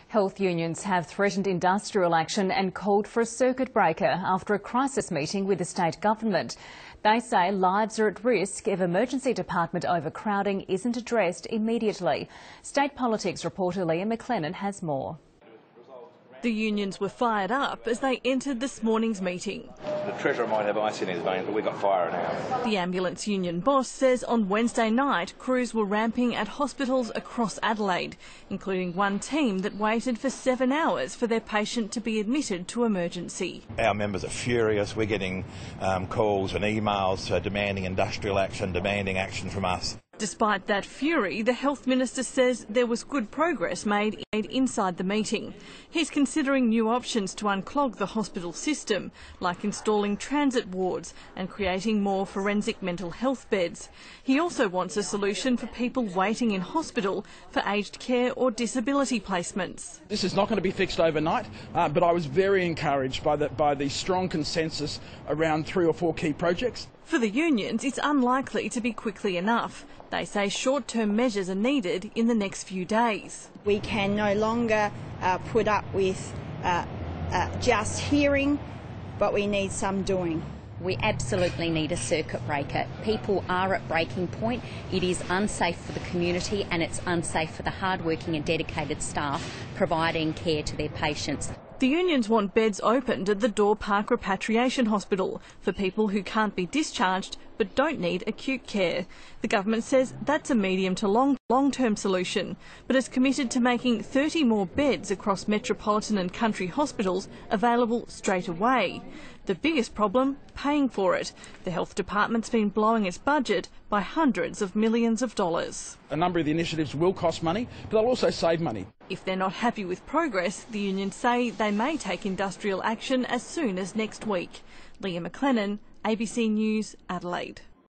Health unions have threatened industrial action and called for a circuit breaker after a crisis meeting with the state government. They say lives are at risk if emergency department overcrowding isn't addressed immediately. State politics reporter Leah McLennan has more. The unions were fired up as they entered this morning's meeting. The Treasurer might have ice in his veins, but we've got fire now. The ambulance union boss says on Wednesday night crews were ramping at hospitals across Adelaide, including one team that waited for 7 hours for their patient to be admitted to emergency. Our members are furious. We're getting calls and emails demanding industrial action, demanding action from us. Despite that fury, the Health Minister says there was good progress made inside the meeting. He's considering new options to unclog the hospital system, like installing transit wards and creating more forensic mental health beds. He also wants a solution for people waiting in hospital for aged care or disability placements. This is not going to be fixed overnight, but I was very encouraged by the strong consensus around 3 or 4 key projects. For the unions, it's unlikely to be quickly enough. They say short-term measures are needed in the next few days. We can no longer put up with just hearing, but we need some doing. We absolutely need a circuit breaker. People are at breaking point. It is unsafe for the community and it's unsafe for the hard-working and dedicated staff providing care to their patients. The unions want beds opened at the Door Park Repatriation Hospital for people who can't be discharged but don't need acute care. The government says that's a medium to long-term solution, but is committed to making 30 more beds across metropolitan and country hospitals available straight away. The biggest problem, paying for it. The Health Department's been blowing its budget by hundreds of millions of dollars. A number of the initiatives will cost money, but they'll also save money. If they're not happy with progress, the unions say they may take industrial action as soon as next week. Leah McLennan, ABC News, Adelaide.